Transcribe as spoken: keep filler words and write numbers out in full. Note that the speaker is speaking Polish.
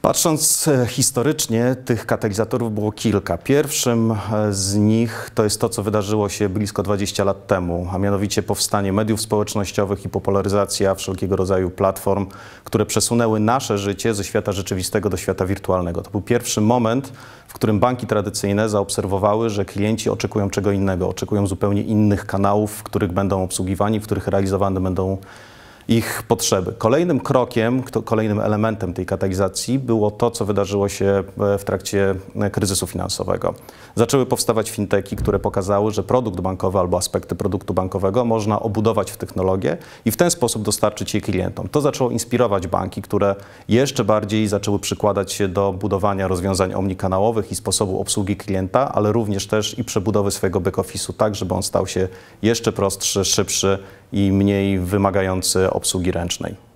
Patrząc historycznie, tych katalizatorów było kilka. Pierwszym z nich to jest to, co wydarzyło się blisko dwadzieścia lat temu, a mianowicie powstanie mediów społecznościowych i popularyzacja wszelkiego rodzaju platform, które przesunęły nasze życie ze świata rzeczywistego do świata wirtualnego. To był pierwszy moment, w którym banki tradycyjne zaobserwowały, że klienci oczekują czego innego, oczekują zupełnie innych kanałów, w których będą obsługiwani, w których realizowane będą ich potrzeby. Kolejnym krokiem, kolejnym elementem tej katalizacji było to, co wydarzyło się w trakcie kryzysu finansowego. Zaczęły powstawać fintechy, które pokazały, że produkt bankowy albo aspekty produktu bankowego można obudować w technologię i w ten sposób dostarczyć je klientom. To zaczęło inspirować banki, które jeszcze bardziej zaczęły przykładać się do budowania rozwiązań omnikanałowych i sposobu obsługi klienta, ale również też i przebudowy swojego back-office'u tak, żeby on stał się jeszcze prostszy, szybszy i mniej wymagający obsługi ręcznej.